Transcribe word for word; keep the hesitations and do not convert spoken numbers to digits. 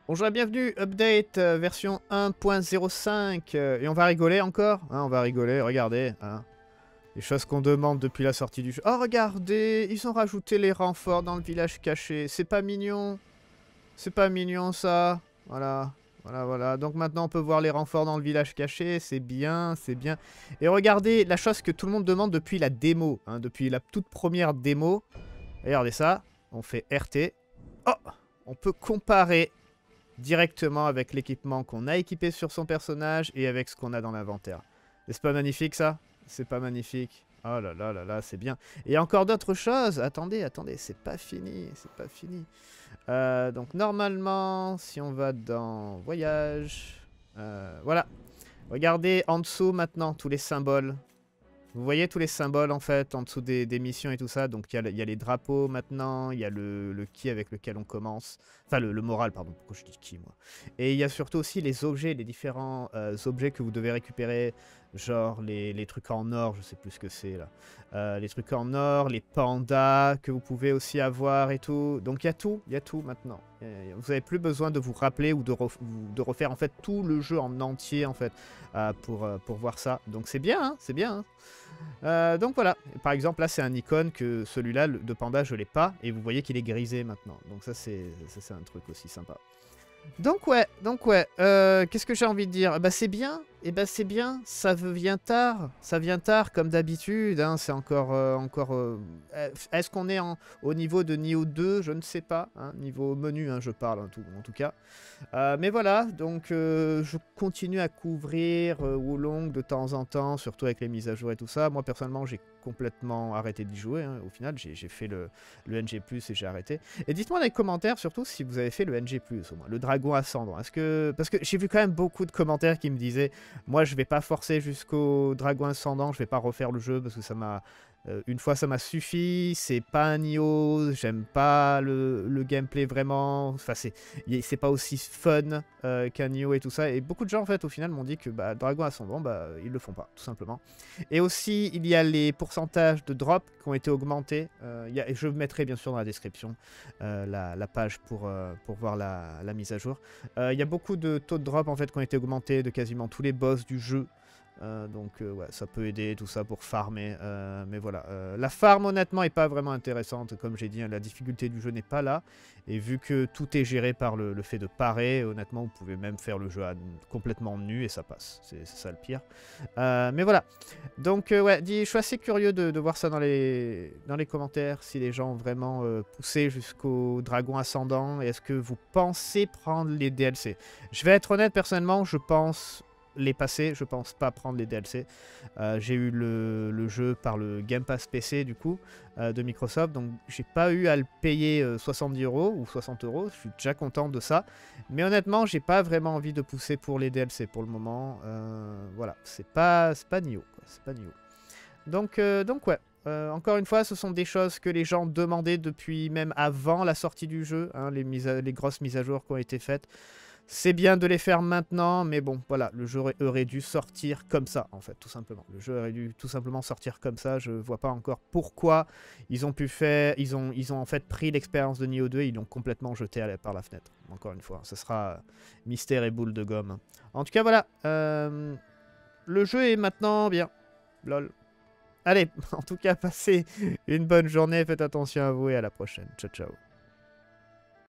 Bonjour et bienvenue, update euh, version un point zéro cinq, euh, et on va rigoler encore, hein, on va rigoler, regardez, hein, les choses qu'on demande depuis la sortie du jeu. Oh regardez, ils ont rajouté les renforts dans le village caché, c'est pas mignon, c'est pas mignon ça, voilà, voilà, voilà, donc maintenant on peut voir les renforts dans le village caché, c'est bien, c'est bien. Et regardez la chose que tout le monde demande depuis la démo, hein, depuis la toute première démo, regardez ça, on fait R T, oh, on peut comparer directement avec l'équipement qu'on a équipé sur son personnage et avec ce qu'on a dans l'inventaire. Est-ce pas magnifique ça? C'est pas magnifique? Oh là là là là, c'est bien. Et encore d'autres choses. Attendez, attendez, c'est pas fini, c'est pas fini. Euh, donc normalement, si on va dans voyage, euh, voilà. Regardez en dessous maintenant tous les symboles. Vous voyez tous les symboles en fait en dessous des, des missions et tout ça. Donc il y, y a les drapeaux maintenant, il y a le, le ki avec lequel on commence. Enfin le, le moral, pardon, pourquoi je dis ki moi. Et il y a surtout aussi les objets, les différents euh, objets que vous devez récupérer. Genre les, les trucs en or, je sais plus ce que c'est là. Euh, les trucs en or, les pandas que vous pouvez aussi avoir et tout. Donc il y a tout, il y a tout maintenant. Et vous n'avez plus besoin de vous rappeler ou de, ref de refaire en fait tout le jeu en entier en fait euh, pour, euh, pour voir ça. Donc c'est bien, hein, c'est bien. Hein. Euh, donc voilà, par exemple là c'est un icône que celui-là de panda je l'ai pas et vous voyez qu'il est grisé maintenant. Donc ça c'est un truc aussi sympa. Donc ouais, donc ouais, euh, qu'est-ce que j'ai envie de dire? Bah c'est bien, et bah c'est bien, ça vient tard, ça vient tard comme d'habitude, hein, c'est encore, euh, encore, euh, est-ce qu'on est en, au niveau de Nioh deux? Je ne sais pas, hein, niveau menu, hein, je parle en tout, en tout cas. Euh, mais voilà, donc euh, je continue à couvrir euh, Wolong de temps en temps, surtout avec les mises à jour et tout ça. Moi personnellement j'ai complètement arrêté d'y jouer, hein. Au final j'ai fait le, le N G plus, et j'ai arrêté. Et dites-moi dans les commentaires surtout si vous avez fait le N G plus au moins, le dragon ascendant. Est-ce que... Parce que j'ai vu quand même beaucoup de commentaires qui me disaient moi je vais pas forcer jusqu'au dragon ascendant, je vais pas refaire le jeu parce que ça m'a... Euh, une fois ça m'a suffi, c'est pas un Nioh, j'aime pas le, le gameplay vraiment, enfin c'est pas aussi fun euh, qu'un Nioh et tout ça, et beaucoup de gens en fait au final m'ont dit que bah, Dragon Ascendant, bah, ils le font pas, tout simplement. Et aussi il y a les pourcentages de drop qui ont été augmentés, euh, y a, et je mettrai bien sûr dans la description euh, la, la page pour, euh, pour voir la, la mise à jour. Il euh, y a beaucoup de taux de drop en fait qui ont été augmentés de quasiment tous les boss du jeu. Euh, donc euh, ouais, ça peut aider tout ça pour farmer, euh, mais voilà. Euh, la farm honnêtement est pas vraiment intéressante, comme j'ai dit, hein, la difficulté du jeu n'est pas là, et vu que tout est géré par le, le fait de parer, honnêtement vous pouvez même faire le jeu à, complètement nu et ça passe, c'est ça le pire. Euh, mais voilà, donc euh, ouais, dis, je suis assez curieux de, de voir ça dans les, dans les commentaires, si les gens ont vraiment euh, poussé jusqu'au dragon ascendant, et est-ce que vous pensez prendre les D L C? Je vais être honnête, personnellement, je pense... les passer, je pense pas prendre les D L C. Euh, j'ai eu le, le jeu par le Game Pass P C du coup euh, de Microsoft, donc j'ai pas eu à le payer euh, soixante-dix euros ou soixante euros, je suis déjà content de ça. Mais honnêtement, j'ai pas vraiment envie de pousser pour les D L C pour le moment. Euh, voilà, c'est pas, c'est pas Nioh, c'est pas Nioh. Donc, euh, donc ouais. Euh, encore une fois, ce sont des choses que les gens demandaient depuis même avant la sortie du jeu, hein, les, mises à, les grosses mises à jour qui ont été faites. C'est bien de les faire maintenant, mais bon, voilà, le jeu aurait dû sortir comme ça, en fait, tout simplement. Le jeu aurait dû tout simplement sortir comme ça. Je vois pas encore pourquoi ils ont pu faire... Ils ont, ils ont en fait pris l'expérience de Nioh deux et ils l'ont complètement jeté à la, par la fenêtre. Encore une fois, ce sera mystère et boule de gomme. En tout cas, voilà. Euh, le jeu est maintenant bien. Lol. Allez, en tout cas, passez une bonne journée. Faites attention à vous et à la prochaine. Ciao, ciao.